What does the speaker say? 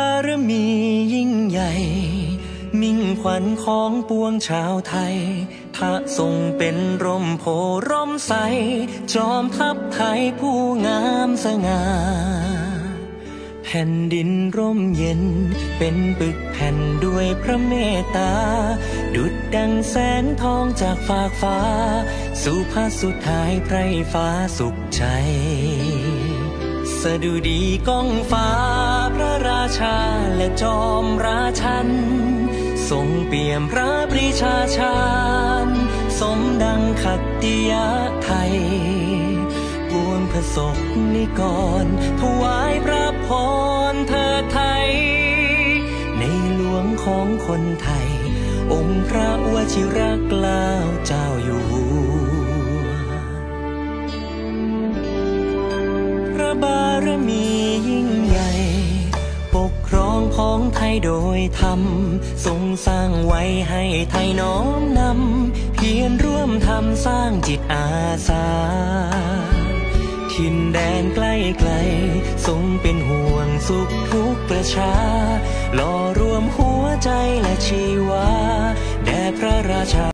ารมียิ่งใหญ่มิ่งขวัญของปวงชาวไทยพระทรงเป็นร่มโพร่มใสจอมทัพไทยผู้งามสง่าแผ่นดินร่มเย็นเป็นปึกแผ่นด้วยพระเมตตาดุจดังแสงทองจากฟากฟ้าสู่พระสุดท้ายไพรฟ้าสุขใจสดุดีก้องฟ้าพระราชาและจอมราชันทรงเปี่ยมพระปรีชาชาญสมดังขัตติยไทยปวงพระศกนิกรถวายพระพรเถิดไทยในหลวงของคนไทยองค์พระวชิรเกล้าเจ้าอยู่หัวพระบารมียิ่งใหญ่ปกครองของไทยโดยธรรมทรงสร้างไว้ให้ไทยน้อมนำเพียรร่วมทำสร้างจิตอาสาถิ่นแดนใกล้ไกลทรงเป็นห่วงสุขทุกประชาหล่อรวมหัวใจและชีวาแด่พระราชา